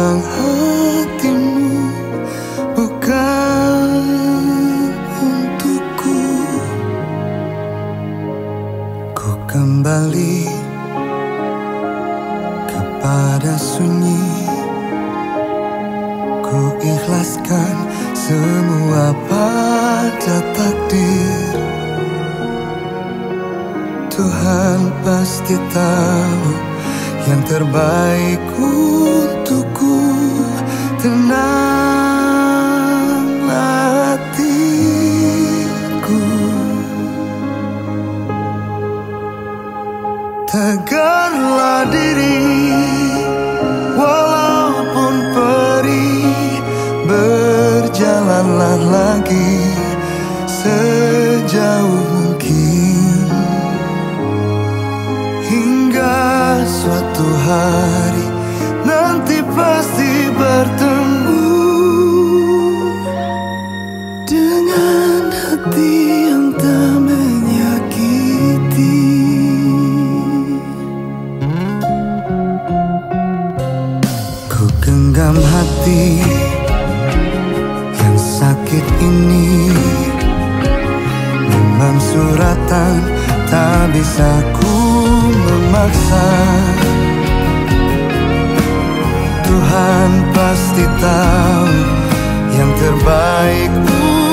tentang hatimu, bukan untukku. Ku kembali kepada sunyi, ku ikhlaskan semua pada takdir. Tuhan pasti tahu yang terbaik untukku. Tenanglah hatiku, tegarlah diri, walaupun perih. Berjalanlah lagi sejauh mungkin, hingga suatu hari nanti pasti bertemu dengan hati yang tak menyakiti. Ku genggam hati yang sakit ini, memang suratan tak bisa ku memaksa. Tuhan pasti tahu yang terbaik